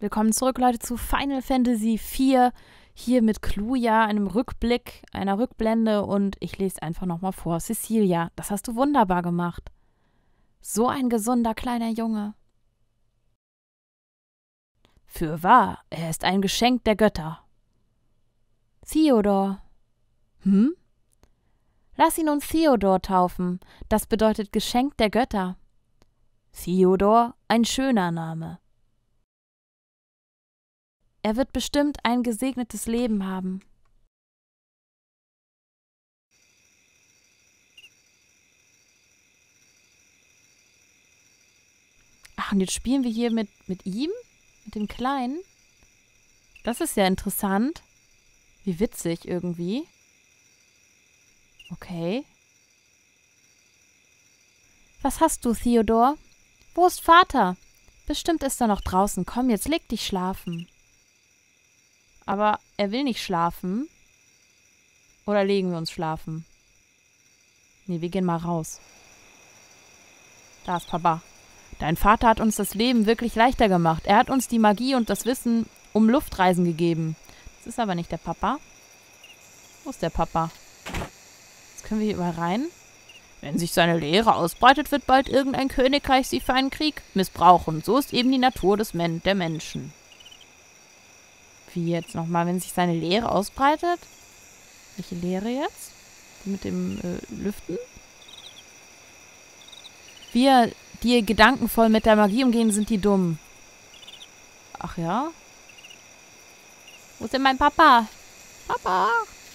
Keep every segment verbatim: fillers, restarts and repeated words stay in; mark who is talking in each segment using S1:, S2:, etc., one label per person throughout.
S1: Willkommen zurück, Leute, zu Final Fantasy vier. Hier mit Cluja, einem Rückblick, einer Rückblende. Und ich lese einfach nochmal vor. Cecilia, das hast du wunderbar gemacht. So ein gesunder kleiner Junge. Fürwahr, er ist ein Geschenk der Götter. Theodor. Hm? Lass ihn uns Theodor taufen. Das bedeutet Geschenk der Götter. Theodor, ein schöner Name. Er wird bestimmt ein gesegnetes Leben haben. Ach, und jetzt spielen wir hier mit, mit ihm? Mit dem Kleinen? Das ist ja interessant. Wie witzig irgendwie. Okay. Was hast du, Theodor? Wo ist Vater? Bestimmt ist er noch draußen. Komm, jetzt leg dich schlafen. Aber er will nicht schlafen. Oder legen wir uns schlafen? Nee, wir gehen mal raus. Da ist Papa. Dein Vater hat uns das Leben wirklich leichter gemacht. Er hat uns die Magie und das Wissen um Luftreisen gegeben. Das ist aber nicht der Papa. Wo ist der Papa? Jetzt können wir hier überall rein. Wenn sich seine Lehre ausbreitet, wird bald irgendein Königreich sie für einen Krieg missbrauchen. So ist eben die Natur des Men- der Menschen. Wie jetzt nochmal, wenn sich seine Lehre ausbreitet? Welche Lehre jetzt? Die mit dem äh, Lüften? Wir, die gedankenvoll mit der Magie umgehen, sind die dumm. Ach ja? Wo ist denn mein Papa? Papa!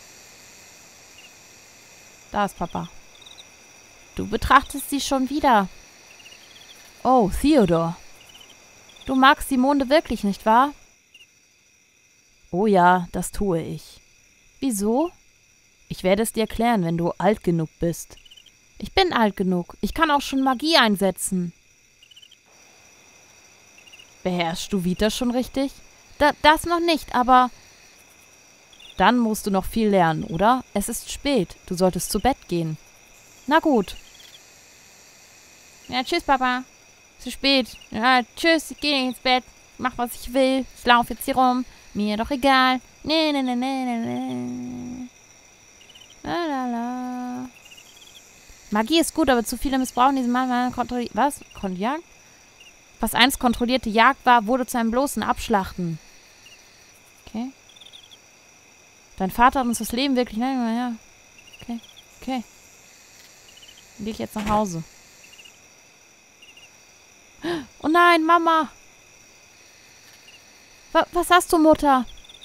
S1: Da ist Papa. Du betrachtest sie schon wieder. Oh, Theodor. Du magst die Monde wirklich, nicht wahr? Oh ja, das tue ich. Wieso? Ich werde es dir erklären, wenn du alt genug bist. Ich bin alt genug. Ich kann auch schon Magie einsetzen. Beherrschst du Vita schon richtig? Da, das noch nicht, aber... Dann musst du noch viel lernen, oder? Es ist spät. Du solltest zu Bett gehen. Na gut. Ja, tschüss, Papa. Zu spät. Ja, tschüss, ich gehe ins Bett. Mach, was ich will. Ich laufe jetzt hier rum. Mir doch egal. Nee, nee, nee, nee, nee, nee. La, la, la. Magie ist gut, aber zu viele missbrauchen diesen Mann. Kontrolliert. Was? Konjak? Was einst kontrollierte Jagd war, wurde zu einem bloßen Abschlachten. Okay. Dein Vater hat uns das Leben wirklich... Nein, ja. Okay. Okay. Dann gehe ich jetzt nach Hause. Oh nein, Mama! Wa- Was hast du, Mutter?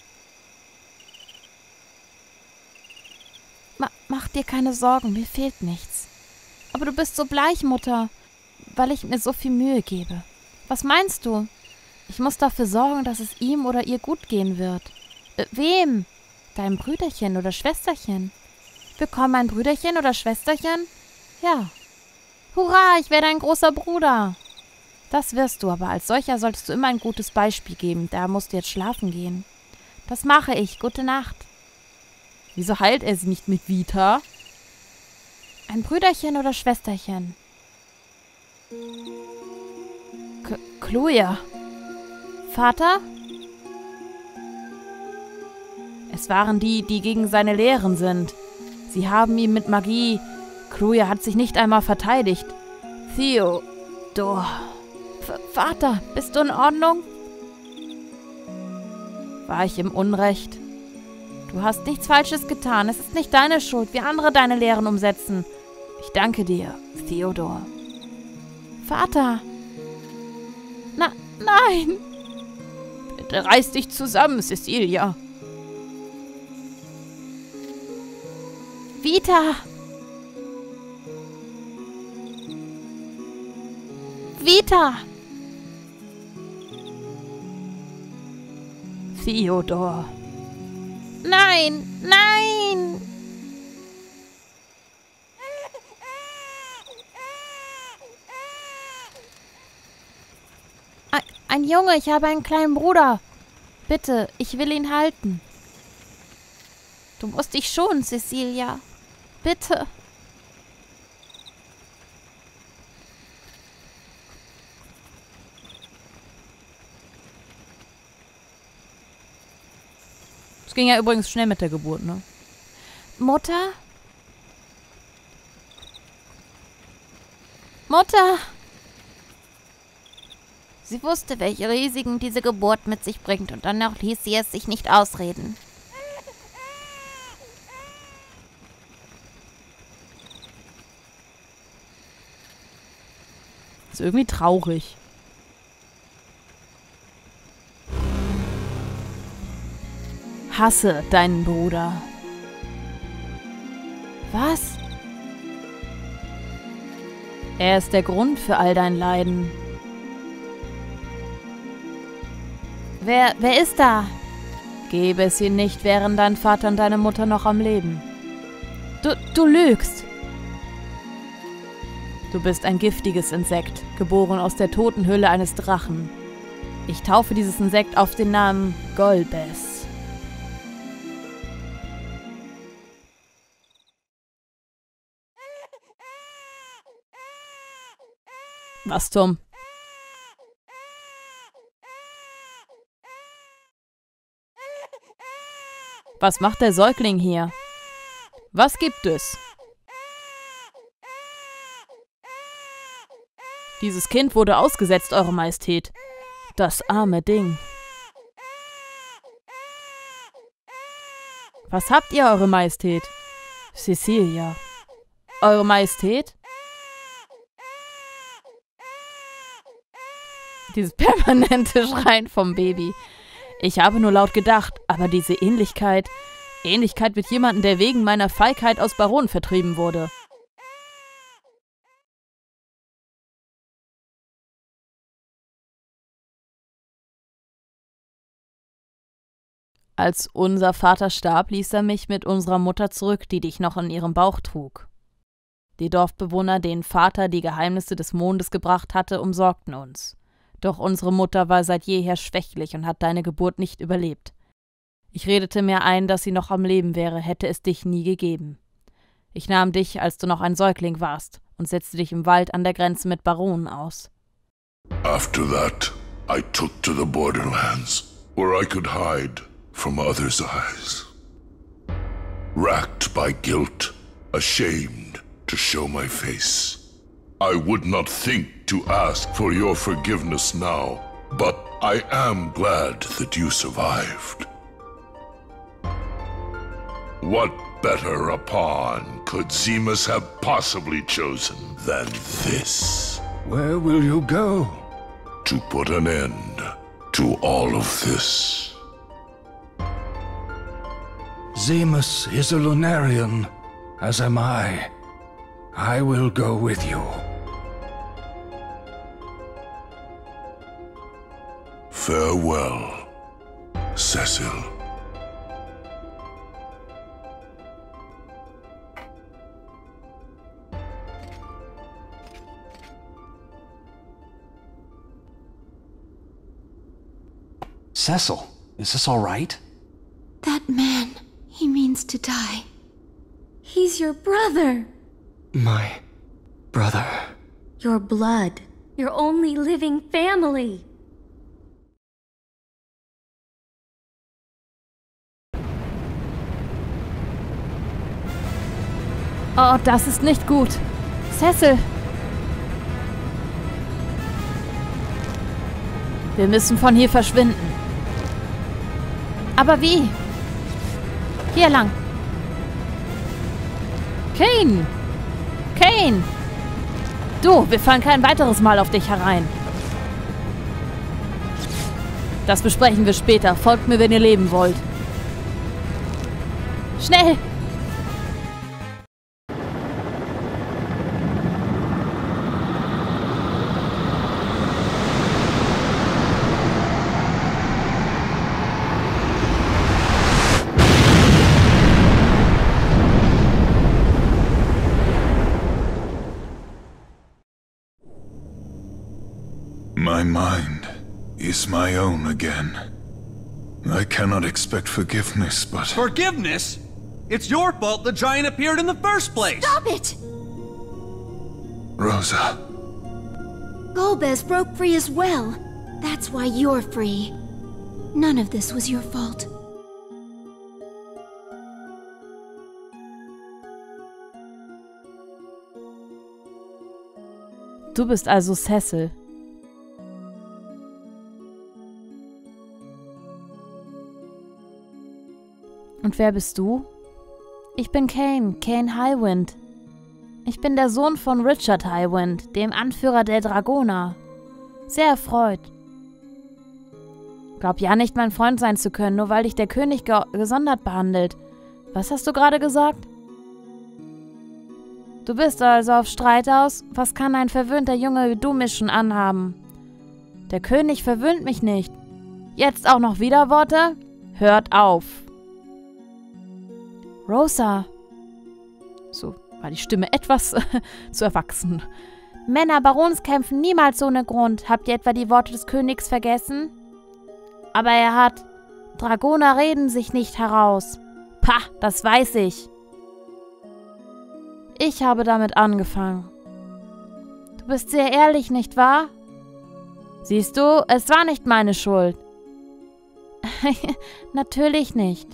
S1: Ma- mach dir keine Sorgen, mir fehlt nichts. Aber du bist so bleich, Mutter, weil ich mir so viel Mühe gebe. Was meinst du? Ich muss dafür sorgen, dass es ihm oder ihr gut gehen wird. Äh, wem? Deinem Brüderchen oder Schwesterchen? Bekomm ein Brüderchen oder Schwesterchen? Ja. Hurra, ich werde ein großer Bruder. Das wirst du, aber als solcher solltest du immer ein gutes Beispiel geben. Da musst du jetzt schlafen gehen. Das mache ich. Gute Nacht. Wieso heilt er sie nicht mit Vita? Ein Brüderchen oder Schwesterchen? K Cluja. Vater? Es waren die, die gegen seine Lehren sind. Sie haben ihn mit Magie... Cluja hat sich nicht einmal verteidigt. Theodor... V Vater, bist du in Ordnung? War ich im Unrecht? Du hast nichts Falsches getan. Es ist nicht deine Schuld, wie andere deine Lehren umsetzen. Ich danke dir, Theodor. Vater! Na, nein! Bitte reiß dich zusammen, Cecilia. Vita! Vita! Theodor. Nein, nein! Ein, ein Junge, ich habe einen kleinen Bruder. Bitte, ich will ihn halten. Du musst dich schonen, Cecilia. Bitte. Es ging ja übrigens schnell mit der Geburt, ne? Mutter? Mutter! Sie wusste, welche Risiken diese Geburt mit sich bringt, und dennoch ließ sie es sich nicht ausreden. Ist irgendwie traurig. Hasse deinen Bruder. Was? Er ist der Grund für all dein Leiden. Wer, wer ist da? Gebe es ihn nicht, wären dein Vater und deine Mutter noch am Leben. Du, du lügst. Du bist ein giftiges Insekt, geboren aus der toten Hülle eines Drachen. Ich taufe dieses Insekt auf den Namen Golbez. Was, Tom? Was macht der Säugling hier? Was gibt es? Dieses Kind wurde ausgesetzt, Eure Majestät. Das arme Ding. Was habt ihr, Eure Majestät? Cecilia. Eure Majestät? Dieses permanente Schreien vom Baby. Ich habe nur laut gedacht, aber diese Ähnlichkeit... Ähnlichkeit mit jemandem, der wegen meiner Feigheit aus Baron vertrieben wurde. Als unser Vater starb, ließ er mich mit unserer Mutter zurück, die dich noch in ihrem Bauch trug. Die Dorfbewohner, denen Vater die Geheimnisse des Mondes gebracht hatte, umsorgten uns. Doch unsere Mutter war seit jeher schwächlich und hat deine Geburt nicht überlebt. Ich redete mir ein, dass sie noch am Leben wäre, hätte es dich nie gegeben. Ich nahm dich, als du noch ein Säugling warst, und setzte dich im Wald an der Grenze mit Baronen aus.
S2: After that, I took to the borderlands, where I could hide from others' eyes. Racked by guilt, ashamed to show my face. I would not think to ask for your forgiveness now, but I am glad that you survived. What better a pawn could Zemus have possibly chosen than this?
S3: Where will you go?
S2: To put an end to all of this.
S3: Zemus is a Lunarian, as am I. I will go with you.
S2: Farewell, Cecil.
S4: Cecil, is this all right?
S5: That man, he means to die. He's your brother.
S4: My brother.
S5: Your blood. Your only living family.
S1: Oh, das ist nicht gut. Cecil. Wir müssen von hier verschwinden. Aber wie? Hier lang. Kane! Kane! Du, wir fallen kein weiteres Mal auf dich herein. Das besprechen wir später. Folgt mir, wenn ihr leben wollt. Schnell!
S2: My mind is my own again. I cannot expect forgiveness, but...
S6: Forgiveness? It's your fault the giant appeared in the first place!
S5: Stop it!
S2: Rosa.
S5: Golbez broke free as well. That's why you're free. None of this was your fault.
S1: Du bist also Cecil. Und wer bist du? Ich bin Kain, Kain Highwind. Ich bin der Sohn von Richard Highwind, dem Anführer der Dragoner. Sehr erfreut. Glaub ja nicht, mein Freund sein zu können, nur weil dich der König ge gesondert behandelt. Was hast du gerade gesagt? Du bist also auf Streit aus? Was kann ein verwöhnter Junge wie du mich schon anhaben? Der König verwöhnt mich nicht. Jetzt auch noch Widerworte? Hört auf. Rosa. So war die Stimme etwas zu erwachsen. Männer Barons kämpfen niemals ohne Grund. Habt ihr etwa die Worte des Königs vergessen? Aber er hat... Dragoner reden sich nicht heraus. Pah, das weiß ich. Ich habe damit angefangen. Du bist sehr ehrlich, nicht wahr? Siehst du, es war nicht meine Schuld. Natürlich nicht.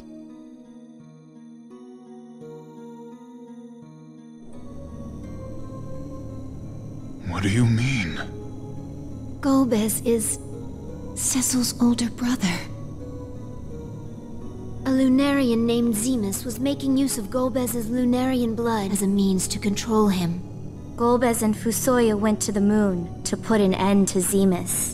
S3: What do you mean?
S5: Golbez is Cecil's older brother. A Lunarian named Zemus was making use of Golbez's Lunarian blood as a means to control him. Golbez and Fusoya went to the moon to put an end to Zemus.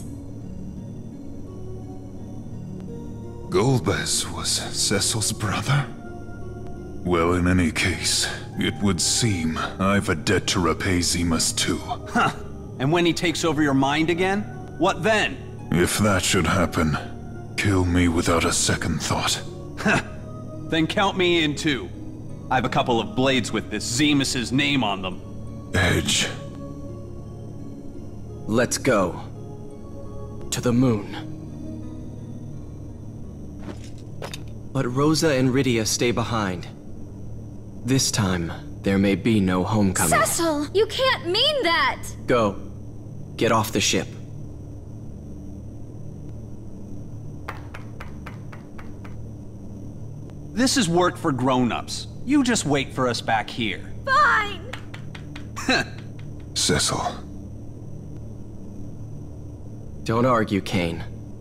S3: Golbez was Cecil's brother? Well, in any case, it would seem I've a debt to repay Zemus too.
S6: Huh. And when he takes over your mind again? What then?
S3: If that should happen, kill me without a second thought.
S6: Then count me in too. I have a couple of blades with this Zemus's name on them.
S3: Edge.
S7: Let's go. To the moon. But Rosa and Rydia stay behind. This time, there may be no homecoming.
S5: Cecil! You can't mean that!
S7: Go. Get off the ship.
S6: This is work for grown-ups. You just wait for us back here.
S5: Fine!
S3: Cecil.
S7: Don't argue, Kain.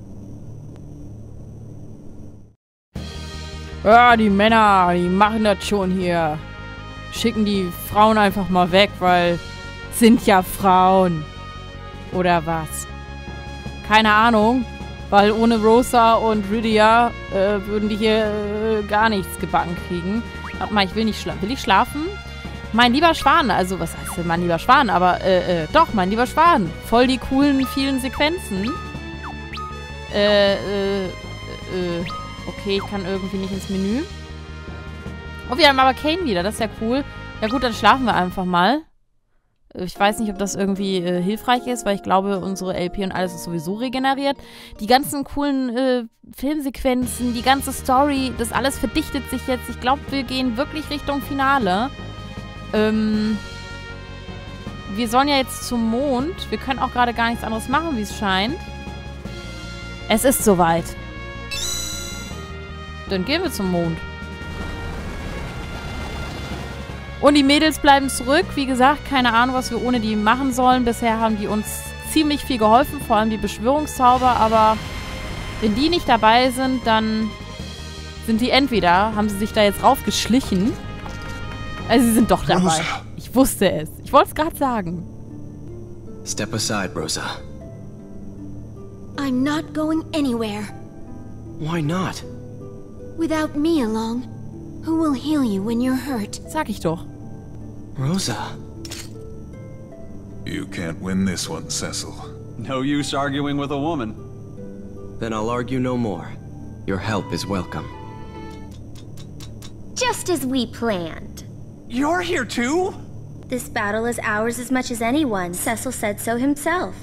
S1: Ja, die Männer, die machen das schon hier. Schicken die Frauen einfach mal weg, weil sind ja Frauen. Oder was? Keine Ahnung, weil ohne Rosa und Rydia äh, würden die hier äh, gar nichts gebacken kriegen. Warte mal, ich will nicht schlafen. Will ich schlafen? Mein lieber Schwan, also was heißt denn mein lieber Schwan? Aber äh, äh, doch, mein lieber Schwan. Voll die coolen, vielen Sequenzen. Äh, äh, äh, okay, ich kann irgendwie nicht ins Menü. Oh, wir haben aber Kain wieder, das ist ja cool. Ja gut, dann schlafen wir einfach mal. Ich weiß nicht, ob das irgendwie äh, hilfreich ist, weil ich glaube, unsere L P und alles ist sowieso regeneriert. Die ganzen coolen äh, Filmsequenzen, die ganze Story, das alles verdichtet sich jetzt. Ich glaube, wir gehen wirklich Richtung Finale. Ähm, wir sollen ja jetzt zum Mond. Wir können auch gerade gar nichts anderes machen, wie es scheint. Es ist soweit. Dann gehen wir zum Mond. Und die Mädels bleiben zurück. Wie gesagt, keine Ahnung, was wir ohne die machen sollen. Bisher haben die uns ziemlich viel geholfen, vor allem die Beschwörungszauber. Aber wenn die nicht dabei sind, dann sind die entweder, haben sie sich da jetzt raufgeschlichen. Also sie sind doch dabei.
S3: Rosa.
S1: Ich wusste es. Ich wollte es gerade sagen.
S7: Step aside, Rosa.
S5: I'm not going anywhere.
S7: Why not?
S5: Without me along, who will heal you when you're hurt?
S1: Sag ich doch.
S7: Rosa.
S3: You can't win this one, Cecil.
S6: No use arguing with a woman.
S7: Then I'll argue no more. Your help is welcome.
S5: Just as we planned.
S6: You're here too?
S5: This battle is ours as much as anyone's. Cecil said so himself.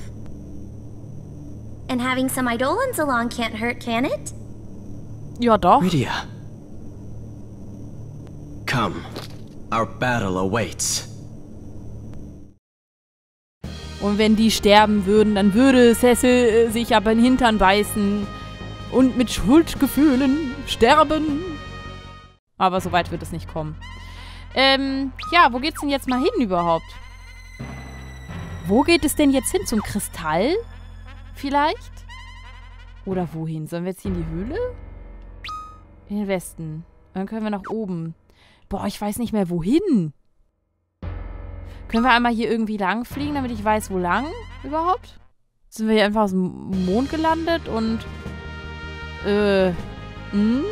S5: And having some Eidolons along can't hurt, can it?
S1: Ja, doch.
S7: Rydia. Come. Our battle awaits.
S1: Und wenn die sterben würden, dann würde Cecil äh, sich aber in den Hintern beißen und mit Schuldgefühlen sterben. Aber so weit wird es nicht kommen. Ähm, ja, wo geht's denn jetzt mal hin überhaupt? Wo geht es denn jetzt hin? Zum Kristall? Vielleicht? Oder wohin? Sollen wir jetzt hier in die Höhle? In den Westen. Dann können wir nach oben. Boah, ich weiß nicht mehr, wohin. Können wir einmal hier irgendwie lang fliegen, damit ich weiß, wo lang überhaupt? Sind wir hier einfach aus dem Mond gelandet und... Äh... Hm?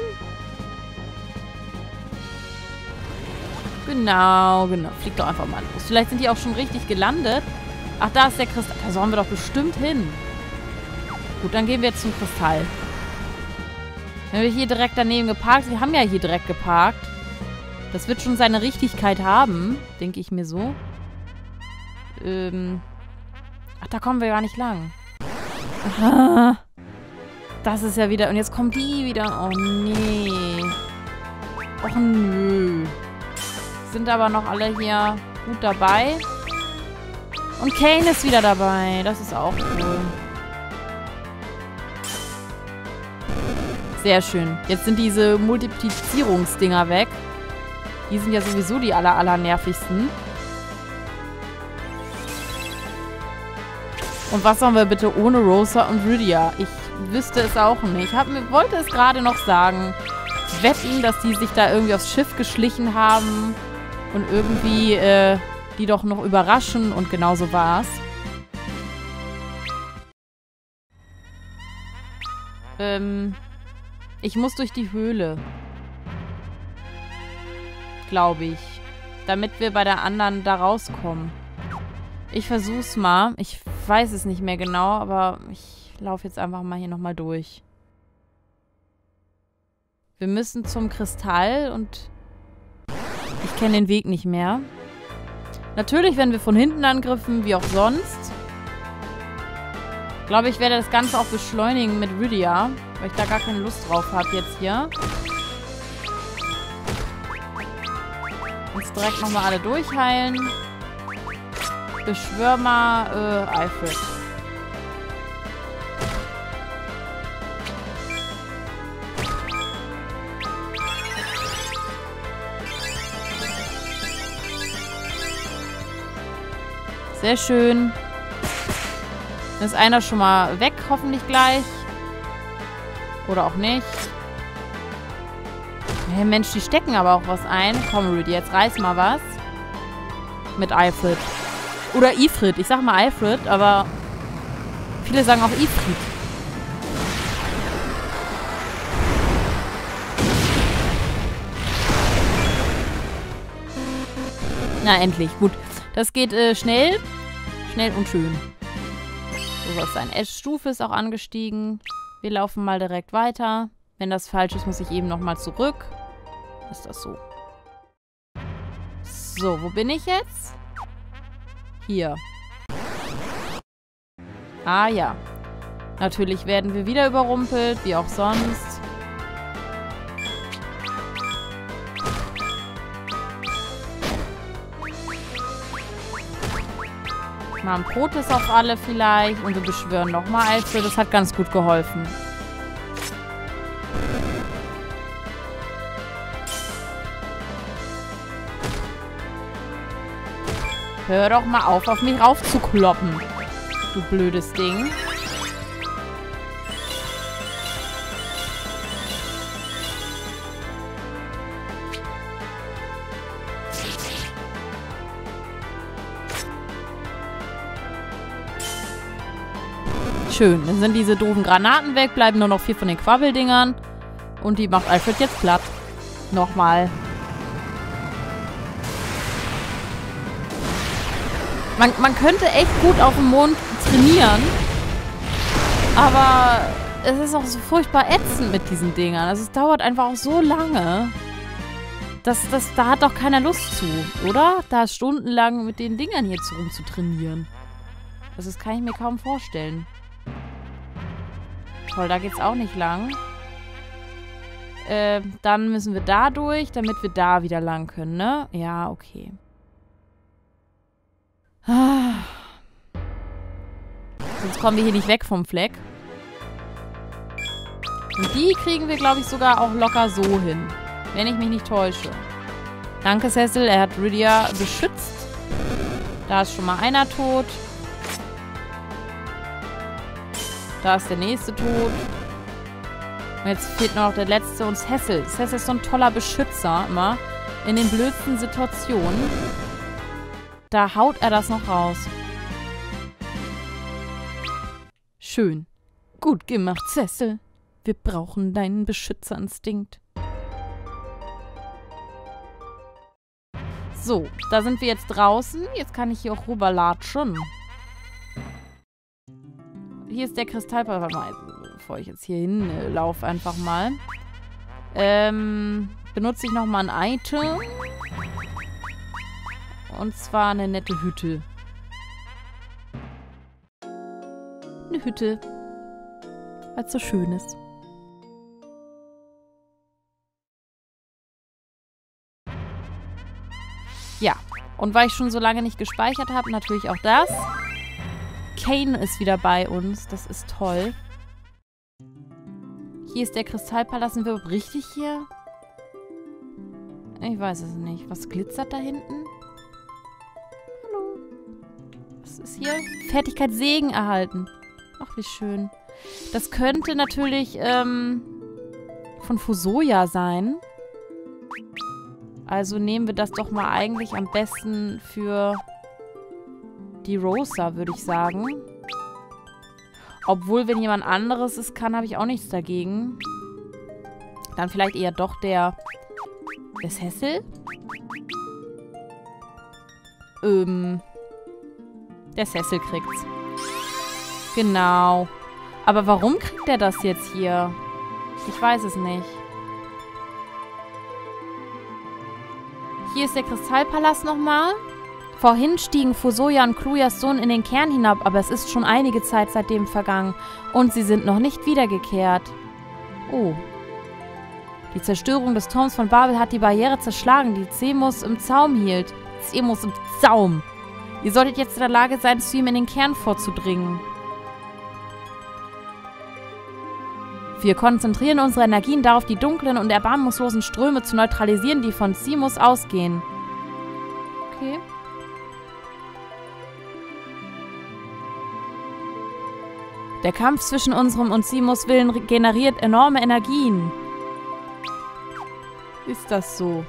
S1: Genau, genau. Flieg doch einfach mal los. Vielleicht sind die auch schon richtig gelandet. Ach, da ist der Kristall. Da sollen wir doch bestimmt hin. Gut, dann gehen wir jetzt zum Kristall. Wenn wir hier direkt daneben geparkt... Wir haben ja hier direkt geparkt. Das wird schon seine Richtigkeit haben, denke ich mir so. Ähm... Ach, da kommen wir gar nicht lang. Aha. Das ist ja wieder... Und jetzt kommen die wieder. Oh, nee. Och, nö. Sind aber noch alle hier gut dabei. Und Kane ist wieder dabei. Das ist auch cool. Sehr schön. Jetzt sind diese Multiplizierungsdinger weg. Die sind ja sowieso die aller, aller nervigsten. Und was sollen wir bitte ohne Rosa und Rydia? Ich wüsste es auch nicht. Ich hab, wollte es gerade noch sagen. Wetten, dass die sich da irgendwie aufs Schiff geschlichen haben und irgendwie äh, die doch noch überraschen. Und genau so war's. Ähm, ich muss durch die Höhle. Glaube ich. Damit wir bei der anderen da rauskommen. Ich versuch's mal. Ich weiß es nicht mehr genau, aber ich laufe jetzt einfach mal hier nochmal durch. Wir müssen zum Kristall und ich kenne den Weg nicht mehr. Natürlich werden wir von hinten angegriffen, wie auch sonst. Ich glaube, ich werde das Ganze auch beschleunigen mit Rydia, weil ich da gar keine Lust drauf habe jetzt hier. Uns direkt nochmal alle durchheilen. Beschwör mal äh, Alfred. Sehr schön. Dann ist einer schon mal weg, hoffentlich gleich. Oder auch nicht. Hey Mensch, die stecken aber auch was ein. Komm, Rudy, jetzt reiß mal was. Mit Alfred. Oder Ifrit. Ich sag mal Alfred, aber viele sagen auch Ifrit. Na, endlich. Gut. Das geht äh, schnell. Schnell und schön. So soll es sein. Ash-Stufe ist auch angestiegen. Wir laufen mal direkt weiter. Wenn das falsch ist, muss ich eben nochmal zurück. Ist das so? So, wo bin ich jetzt? Hier. Ah ja. Natürlich werden wir wieder überrumpelt, wie auch sonst. Mal ein Protes auf alle vielleicht. Und wir beschwören nochmal Alfred. Das hat ganz gut geholfen. Hör doch mal auf, auf mich raufzukloppen. Du blödes Ding. Schön. Dann sind diese doofen Granaten weg. Bleiben nur noch vier von den Quabbeldingern. Und die macht Alfred jetzt platt. Nochmal. Man, man könnte echt gut auf dem Mond trainieren. Aber es ist auch so furchtbar ätzend mit diesen Dingern. Also es dauert einfach auch so lange. Das, das, da hat doch keiner Lust zu, oder? Da stundenlang mit den Dingern hier rum zu trainieren. Das kann ich mir kaum vorstellen. Toll, da geht's auch nicht lang. Äh, dann müssen wir da durch, damit wir da wieder lang können, ne? Ja, okay. Ah. Sonst kommen wir hier nicht weg vom Fleck. Und die kriegen wir, glaube ich, sogar auch locker so hin. Wenn ich mich nicht täusche. Danke, Cecil. Er hat Rydia beschützt. Da ist schon mal einer tot. Da ist der nächste tot. Und jetzt fehlt nur noch der letzte und Cecil. Cecil ist so ein toller Beschützer immer. In den blödsten Situationen. Da haut er das noch raus. Schön. Gut gemacht, Cecil. Wir brauchen deinen Beschützerinstinkt. So, da sind wir jetzt draußen. Jetzt kann ich hier auch rüberlatschen. Hier ist der Kristallball. Warte mal, bevor ich jetzt hier hinlaufe, einfach mal. Ähm, benutze ich nochmal ein Item. Und zwar eine nette Hütte. Eine Hütte. Weil es so schön ist. Ja, und weil ich schon so lange nicht gespeichert habe, natürlich auch das. Kane ist wieder bei uns. Das ist toll. Hier ist der Kristallpalast. Sind wir überhaupt richtig hier? Ich weiß es nicht. Was glitzert da hinten? Hallo. Was ist hier? Fertigkeit Segen erhalten. Ach, wie schön. Das könnte natürlich ähm, von Fusoya sein. Also nehmen wir das doch mal eigentlich am besten für die Rosa, würde ich sagen. Obwohl, wenn jemand anderes es kann, habe ich auch nichts dagegen. Dann vielleicht eher doch der, der Cecil. Ähm, der Cecil kriegt's. Genau. Aber warum kriegt der das jetzt hier? Ich weiß es nicht. Hier ist der Kristallpalast nochmal. Vorhin stiegen Fusoya und Clujas Sohn in den Kern hinab, aber es ist schon einige Zeit seitdem vergangen. Und sie sind noch nicht wiedergekehrt. Oh. Die Zerstörung des Turms von Babel hat die Barriere zerschlagen, die Zemus im Zaum hielt. Zemus im Zaum. Ihr solltet jetzt in der Lage sein, zu ihm in den Kern vorzudringen. Wir konzentrieren unsere Energien darauf, die dunklen und erbarmungslosen Ströme zu neutralisieren, die von Zemus ausgehen. Okay. Der Kampf zwischen unserem und Zemus Willen generiert enorme Energien. Ist das so?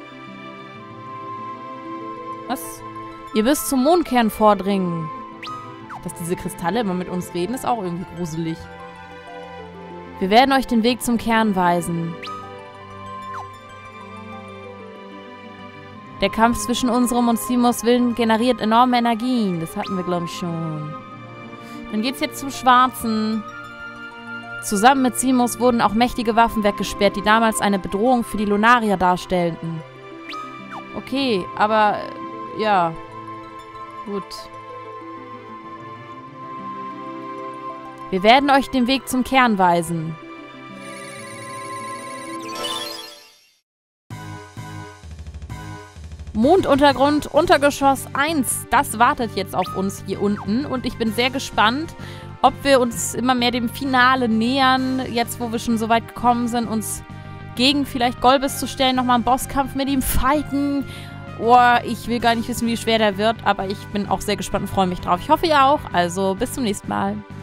S1: Was? Ihr müsst zum Mondkern vordringen. Dass diese Kristalle immer mit uns reden, ist auch irgendwie gruselig. Wir werden euch den Weg zum Kern weisen. Der Kampf zwischen unserem und Zemus Willen generiert enorme Energien. Das hatten wir, glaube ich, schon. Dann geht's jetzt zum Schwarzen. Zusammen mit Zemus wurden auch mächtige Waffen weggesperrt, die damals eine Bedrohung für die Lunarier darstellten. Okay, aber ja. Gut. Wir werden euch den Weg zum Kern weisen. Monduntergrund, Untergeschoss eins. Das wartet jetzt auf uns hier unten. Und ich bin sehr gespannt, ob wir uns immer mehr dem Finale nähern. Jetzt, wo wir schon so weit gekommen sind, uns gegen vielleicht Golbez zu stellen. Nochmal einen Bosskampf mit ihm fighten. Oh, ich will gar nicht wissen, wie schwer der wird. Aber ich bin auch sehr gespannt und freue mich drauf. Ich hoffe, ihr auch. Also, bis zum nächsten Mal.